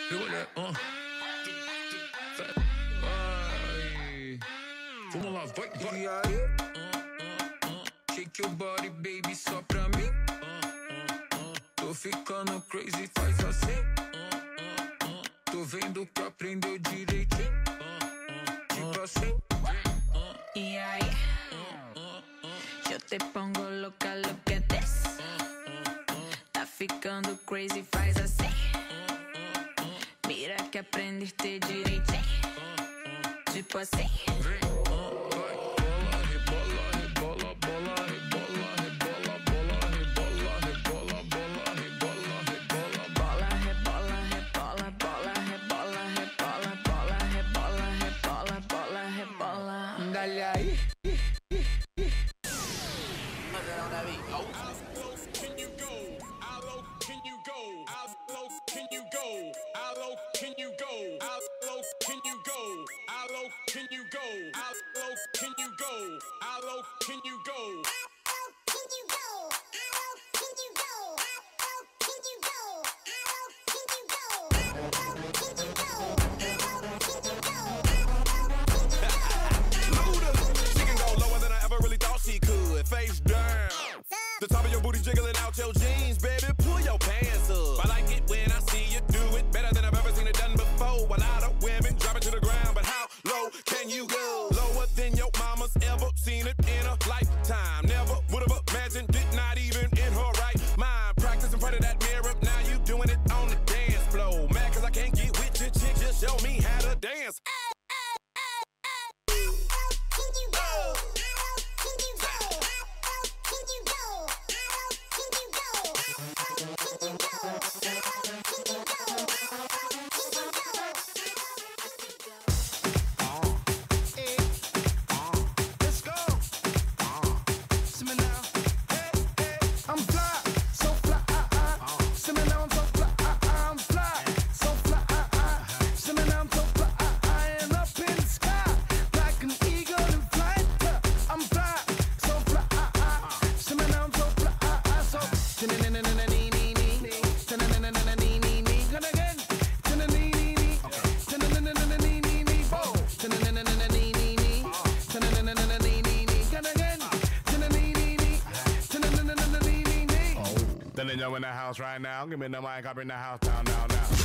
Olha, vai. Vamos lá, vai. E aí? Shake your body, baby, só pra mim. Tô ficando crazy, faz assim. Tô vendo que aprendeu direitinho. Tipo assim. Y ahí, yo te pongo loca, lo que des. Tá ficando crazy, faz assim. Mira que aprendiste direitinho. Tipo assim. Dale aí. Face down. The top of your booty jiggling out your jeans, baby. Pull your pants up. I like it when I see you do it better than I've ever seen it done before. A lot of women drop it to the ground, but how low can you go? Lower than your mama's ever seen it in a lifetime. Never would have imagined it, not even in her right mind. Practice in front of that mirror, now you doing it on the dance floor. Mad cause I can't get with your chick, just show me how to dance. In the house right now, give me the mic up in the house now.